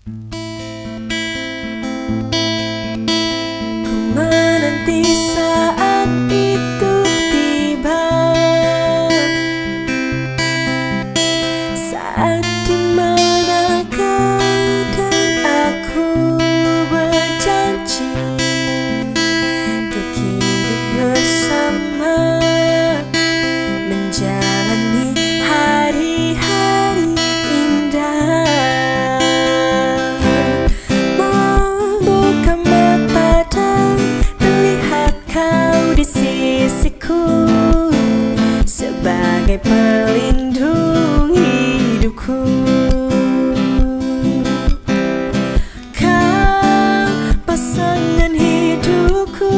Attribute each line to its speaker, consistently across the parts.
Speaker 1: Ku menanti saat itu tiba, saat dimana kau dan aku berjanji untuk hidup bersama, menjalani hari-hari indah. Membuka mata dan terlihat kau di sisiku sebagai pelindung hidupku. Kau pasangan hidupku,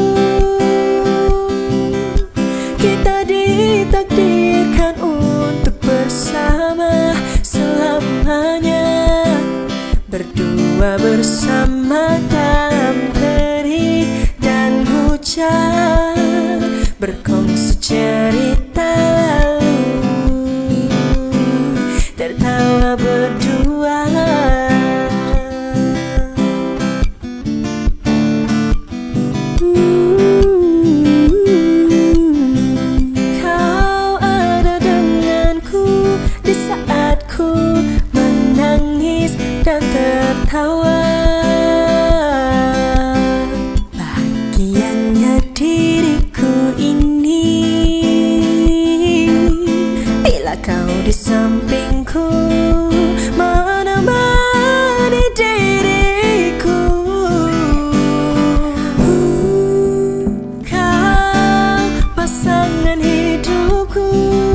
Speaker 1: kita ditakdirkan untuk bersama selamanya, berdua bersama dalam terik dan hujan, berkongsi cerita lalu, tertawa berdua. Kau ada denganku di saat ku menangis dan tertawa. Bahagianya diriku ini bila kau di sampingku, menemani diriku. Kau pasangan hidupku,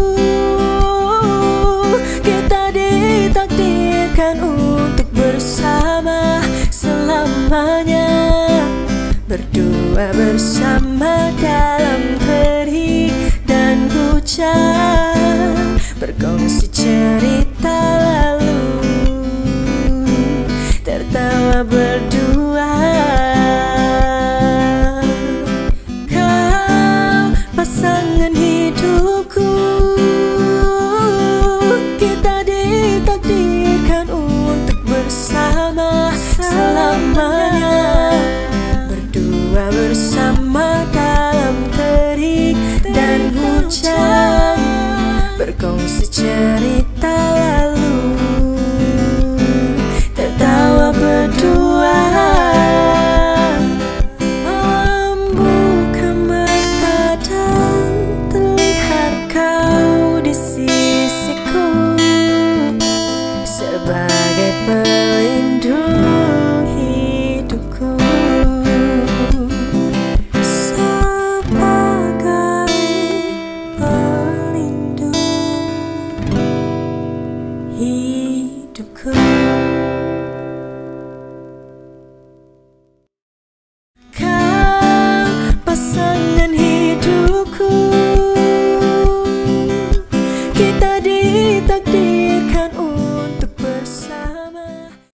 Speaker 1: kita ditakdirkan untuk bersama selamanya, berdua bersama dalam terik dan hujan, berkongsi cerita lalu, tertawa berdua. Kau pasangan hidupku, kita ditakdirkan untuk bersama selamanya, berdua bersama dalam terik dan hujan, berkongsi cerita lalu, tertawa berdua. Membuka mata dan terlihat kau di sisiku sebagai pelindung hidupku, sebagai pelindung hidupku.